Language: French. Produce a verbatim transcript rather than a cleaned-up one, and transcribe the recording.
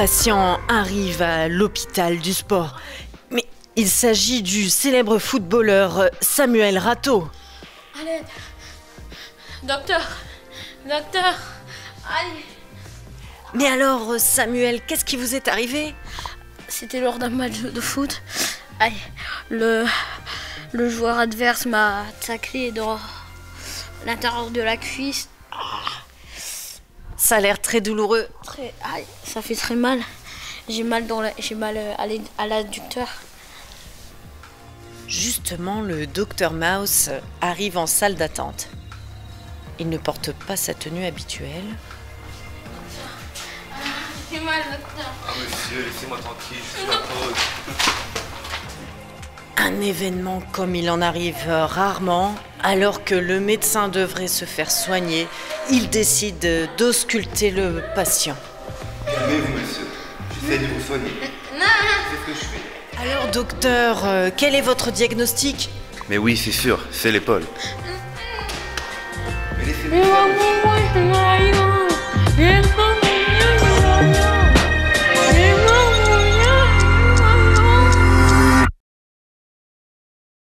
patient arrive à l'hôpital du sport. Mais il s'agit du célèbre footballeur Samuel Rato. Allez, docteur, docteur, allez. Mais alors, Samuel, qu'est-ce qui vous est arrivé? C'était lors d'un match de foot. Allez, le, le joueur adverse m'a taclé dans l'intérieur de la cuisse. Ça a l'air très douloureux. Très, aïe, ça fait très mal. J'ai mal dans la, j'ai mal à l'adducteur. Justement, le docteur Mouse arrive en salle d'attente. Il ne porte pas sa tenue habituelle. J'ai mal, docteur. Ah monsieur, laissez-moi tranquille, je suis ma pause. Un événement comme il en arrive rarement, alors que le médecin devrait se faire soigner, il décide d'ausculter le patient. Calmez-vous monsieur, j'essaie de vous soigner. C'est ce que je fais. Alors docteur, euh, quel est votre diagnostic? Mais oui, c'est sûr, c'est l'épaule. Mais laissez-moi faire, monsieur.